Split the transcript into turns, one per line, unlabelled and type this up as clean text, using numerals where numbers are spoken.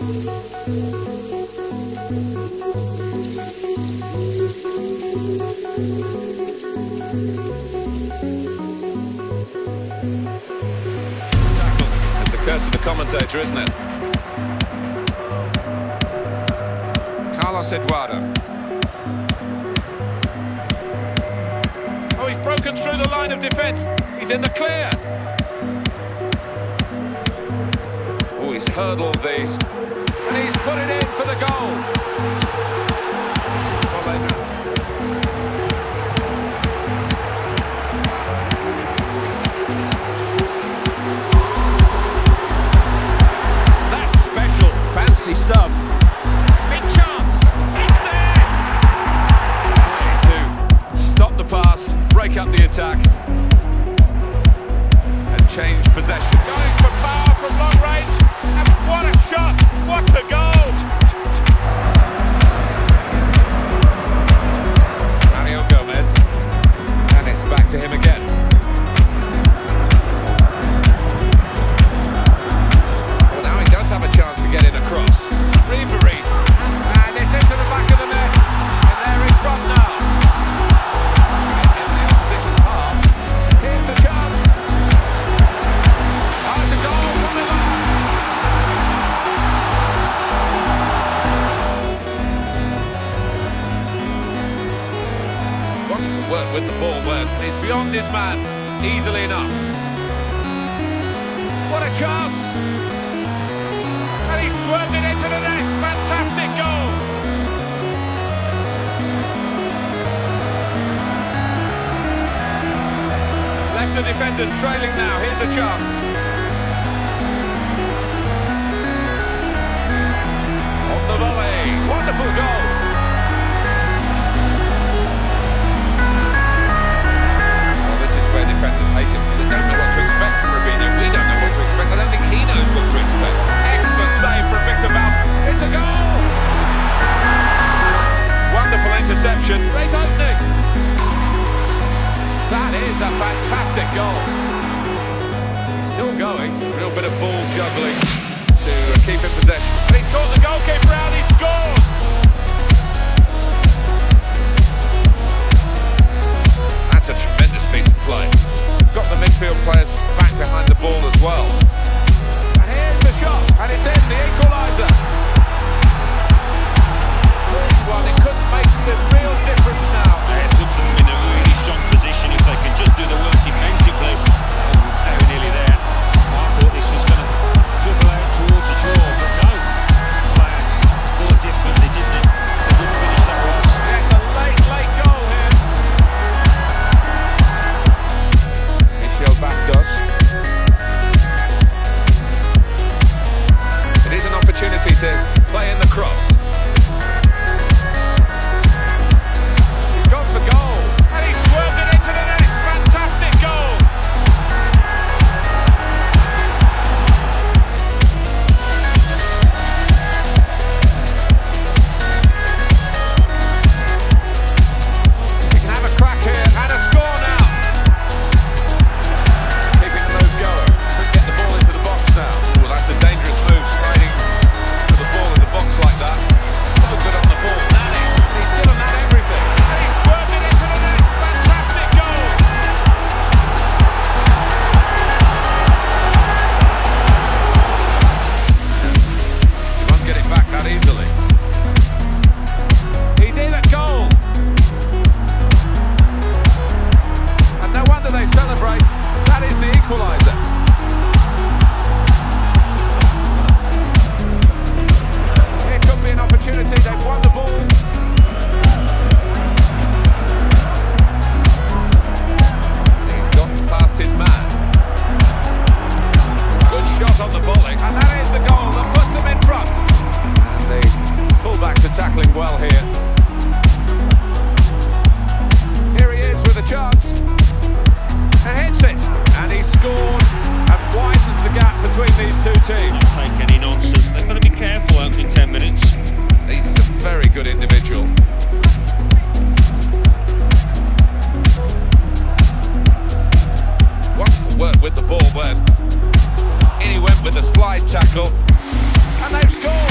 It's the curse of the commentator, isn't it? Eduardo. Oh, he's broken through the line of defence. He's in the clear. Oh, he's hurdled these. And he's put it in for the goal. That's special. Fancy stuff. Break up the attack and change possession. Going for power from long range, and what a shot! What a goal! Mario Gomez, and it's back to him again. Well, now he does have a chance to get in across. Reverie, and it's into the back of the net, and there he's from now. Work with the ball when he's beyond his man easily enough. What a chance! And he's swerved it into the net. Fantastic goal! Left the defenders trailing now. Here's a chance. On the volley. Wonderful goal. Defenders hate him. They don't know what to expect from Robinho. We don't know what to expect. I don't think he knows what to expect. Excellent save from Victor Val. It's a goal! Wonderful interception. Great opening. That is a fantastic goal. He's still going. A real bit of ball juggling to keep in possession. And he's caught the goalkeeper out. He scores! That's a tremendous piece of play. Got the midfield players back behind the ball as well. And here's the shot, and it's in, the equaliser. Well, it could make the real difference now.
It puts them in a really strong position if they can just do the work defensively. They were nearly there. I thought this was going to dribble out towards the draw, but no. Thought differently, didn't it? A good finish that was.
It's a late goal here. Bastos. It is an opportunity to play in the cross. He's gone for goal, and he's swerved it into the net. Fantastic goal. He can have a crack here and a score now. That's a dangerous move, sliding to the ball in the box like that. So good on the ball. Nani, he's still on that everything. And he's swerved it into the net. Fantastic goal! You won't get it back that easily. He's in at goal. And no wonder they celebrate. That is the equaliser. An opportunity, they've won the ball. He's got past his man. It's a good shot on the volley, and that is the goal that puts them in front. And the full-backs are tackling well here. Here he is with a chance. And hits it, and he scored and widens the gap between these two teams.
Don't take any nonsense. They've got to be careful opening 10 minutes.
He's a very good individual. Wonderful work with the ball then. In he went with a slide tackle, and they've scored!